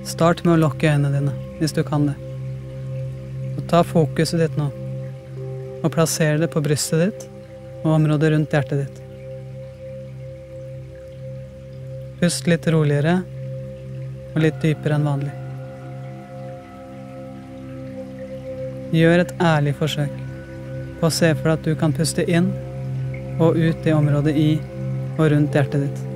Start med å lukke øynene dine, hvis du kan det. Og ta fokuset ditt nå, og plasser det på brystet ditt og området rundt hjertet ditt. Pust litt roligere og litt dypere enn vanlig. Gjør et ærlig forsøk på å se for deg at du kan puste inn og ut i området i og rundt hjertet ditt.